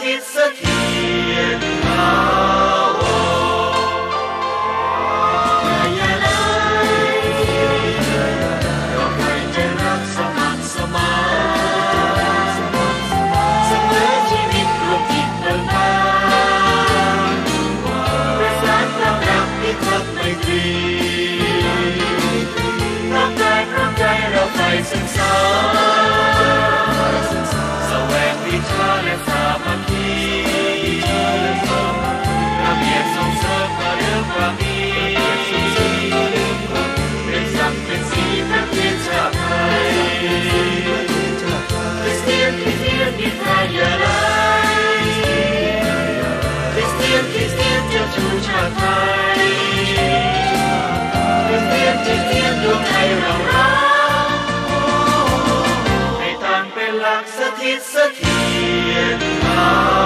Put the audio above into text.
ถิตเสถียรถาวรอย่าไล่เราใครจะรักสม่ำเสมอเสมอชีวิตรวมจิตเบิกบานประสานความรักที่ทักไมตรีพร้อมใจเราไปศึกษาแสวงวิชาและสามัคคีระเบียบส่งเสริมมาเรื่องความดีเป็นสักเป็นสีประเทศชาติไทยคริสเตียนมีทายาลัยคริสเตียนจะชูชาติไทยคริสเตียนดวงใจเรารักให้ตั้งเป็นหลักสถิตเสถียร